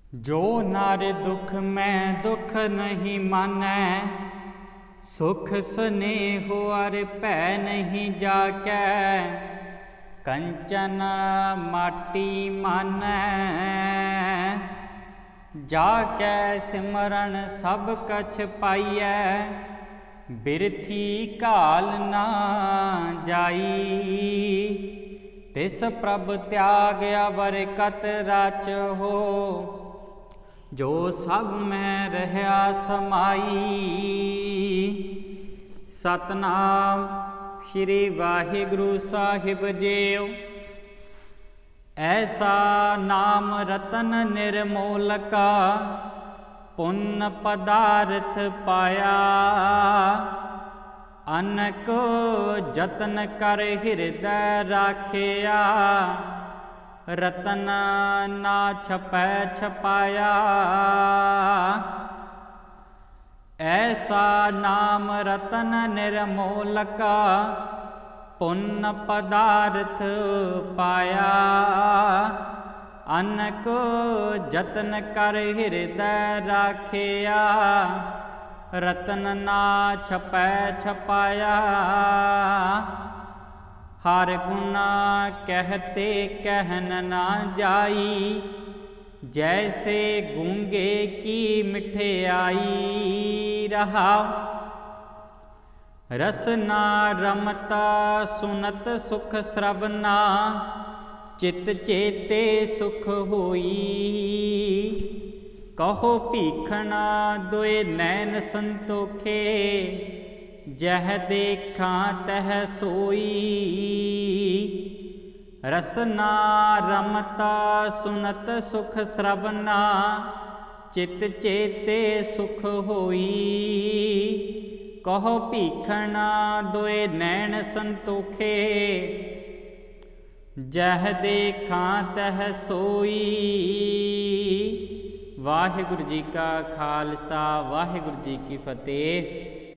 जो नार दुख में दुख नहीं मानै, सुख स्नेह अर भै नहीं जाकै। कंचन माटी मानै, जाकै सिमरन सब कछ पाइयै। बिरथी घाल ना जाई, तिस प्रभ त्याग अवर कत रच हो। जो सब में रहा समाई। सतनाम श्री वाहिगुरु साहिब जीओ। ऐसा नाम रतन निर्मोलका, पुण्य पदार्थ पाया। अनको जतन कर हृदय राखिया, रतन ना छपै छपाया। ऐसा नाम रतन निर्मोलका, पुण्य पदार्थ पाया। अनको जतन कर हृदय राखिया, रतन ना छपै छपाया। हर गुना कहते कहन ना जाई, जैसे गूंगे की मिठियाई। रहा रसना रमता सुनत सुख श्रवना, चित चेते सुख होई। कहो भीखना दोए नैन संतोखे, जह देखा तह सोई। रसना रमता सुनत सुख श्रवना, चित चेते सुख होई। कहो भीखना दोए नैन संतोखे, जह देखा तह सोई। वाहिगुरु जी का खालसा, वाहिगुरु जी की फतेह।